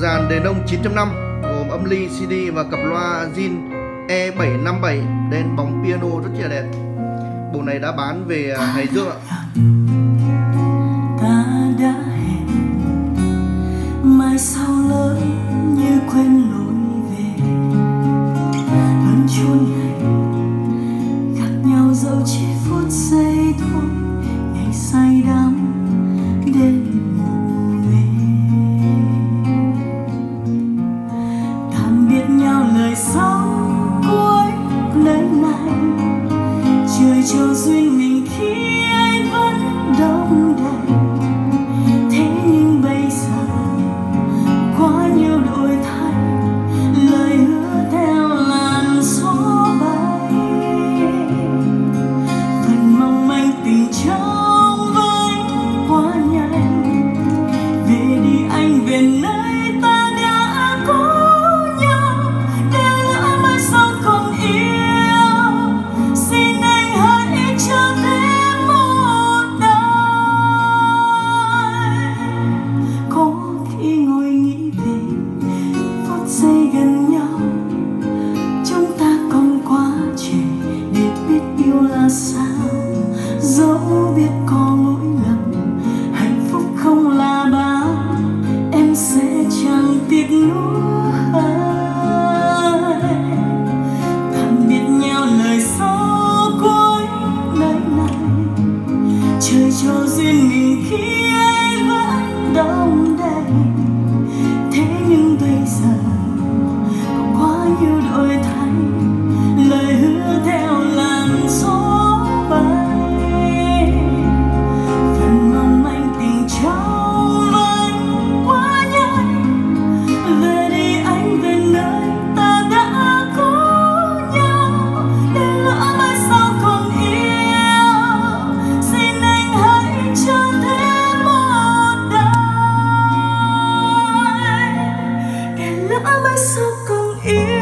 dàn đèn ông 9.5 gồm âm ly CD và cặp loa Zin E757, đèn bóng piano rất là đẹp. Bộ này đã bán về Hải Dương ạ. Ta đã hẹn mai sau lỡ như quên lối về, vẫn chốn này gặp nhau dẫu chỉ phút giây thôi, ngày say đắm đêm ngủ mê. Tạm biệt nhau lời sau cuối nơi này, trời cho duyên mình khi ấy vẫn đông đầy. Thế nhưng bây giờ quá nhiều đổi thay, lời hứa theo làn gió bay. Phần mong manh tình trong vánh quá nhanh, về đi anh về nơi ta đã có nhau, để lỡ mai sau không yêu. Xin anh hãy cho thêm một đời. Có khi ngồi nghĩ về phút giây gần nhau, chúng ta còn quá trẻ để biết yêu là sao. Dẫu biết có lỗi lầm, hạnh phúc không là bao, em sẽ chẳng tiếc nuối. Tạm biệt nhau lời sau cuối nơi này, trời cho duyên mình khi ấy vẫn đông đầy. Thế nhưng bây giờ có quá nhiều đổi thay, lời hứa theo làn gió bay. Phần mong manh tình trong vánh quá nhanh, về đi anh về nơi ta đã có nhau, để lỡ mai sau không yêu. Xin anh hãy cho thêm một đời, để lỡ mai sau không yêu.